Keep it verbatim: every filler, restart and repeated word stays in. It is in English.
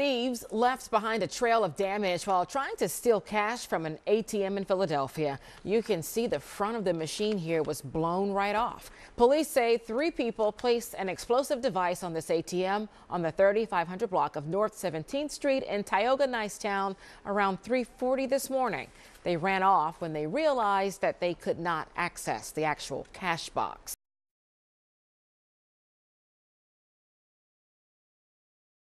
Thieves left behind a trail of damage while trying to steal cash from an A T M in Philadelphia. You can see the front of the machine here was blown right off. Police say three people placed an explosive device on this A T M on the thirty-five hundred block of North seventeenth Street in Tioga-Nicetown around three forty this morning. They ran off when they realized that they could not access the actual cash box.